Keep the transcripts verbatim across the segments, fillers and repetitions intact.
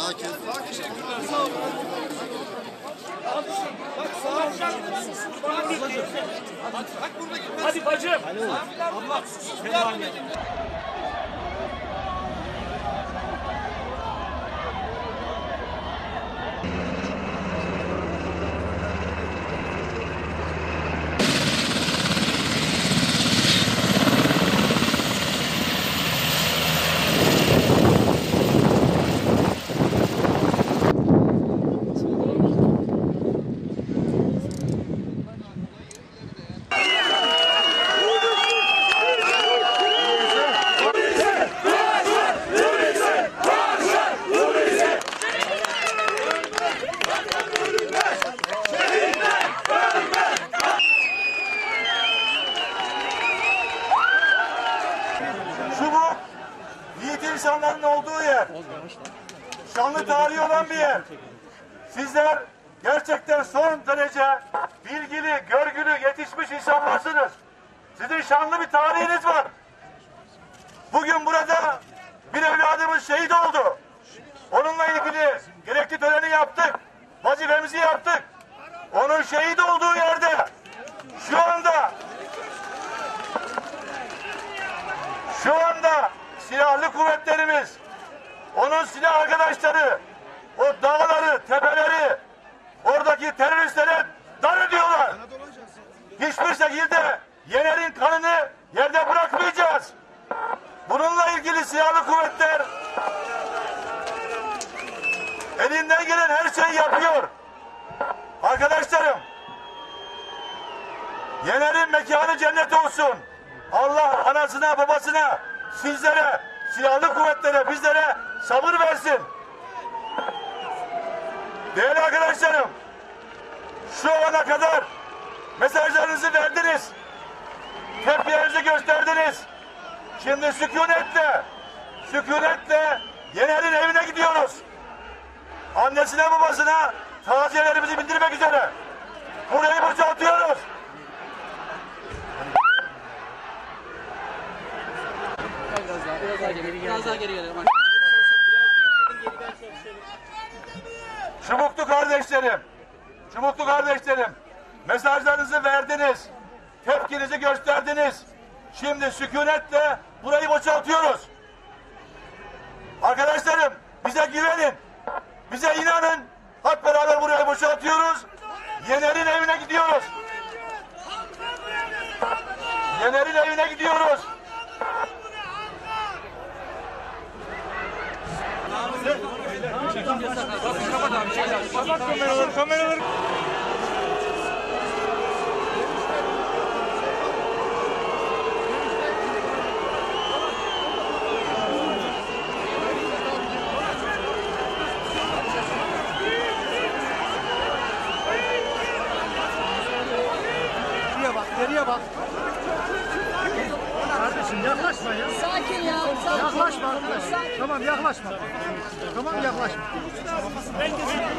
Sakin. Teşekkürler. Sağ olun. Bak sağ ol. Bak burada gitmez. Hadi bacım. Abla. Yardım edin. Şu bu yiğit insanların olduğu yer. Şanlı tarihi olan bir yer. Sizler gerçekten son derece bilgili, görgülü, yetişmiş insanlarsınız. Sizin şanlı bir tarihiniz var. Bugün burada bir evladımız şehit oldu. Onunla ilgili gerekli töreni yaptık. Vazifemizi yaptık. Onun şehit olduğu yerde şu anda Şu anda silahlı kuvvetlerimiz, onun silah arkadaşları, o dağları, tepeleri, oradaki teröristlere dar ediyorlar. Hiçbir şekilde Yener'in kanını yerde bırakmayacağız. Bununla ilgili silahlı kuvvetler elinden gelen her şeyi yapıyor. Arkadaşlarım, Yener'in mekanı cennet olsun. Allah anasına, babasına, sizlere, silahlı kuvvetlere, bizlere sabır versin. Değerli arkadaşlarım, şu ana kadar mesajlarınızı verdiniz. Tepkilerinizi gösterdiniz. Şimdi sükunetle, sükunetle Yener'in evine gidiyoruz. Annesine, babasına taziyelerimizi bildirmek üzere. Burayı boşaltıyoruz. Biraz daha, biraz daha geri, biraz daha geri gelelim. Çubuklu kardeşlerim, Çubuklu kardeşlerim, mesajlarınızı verdiniz, tepkinizi gösterdiniz. Şimdi sükunetle burayı boşaltıyoruz. Arkadaşlarım, bize güvenin, bize inanın. Hep beraber burayı boşaltıyoruz. Yener'in evine gidiyoruz. Yener'in evine gidiyoruz. Kapat abi şeyler. Kapat kameraları, kameraları. Geriye bak, geriye bak. Kardeşim yaklaşma ya. Sakin ya. Sakin. Yaklaşma arkadaş. Tamam yaklaşma. Tamam yaklaşma. Ben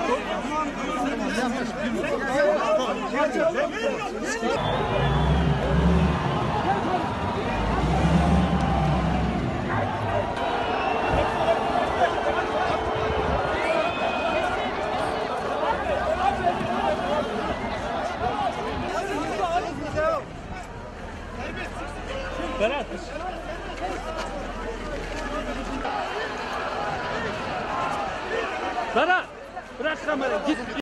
Berat. Berat. Bırak kamerayı. Git.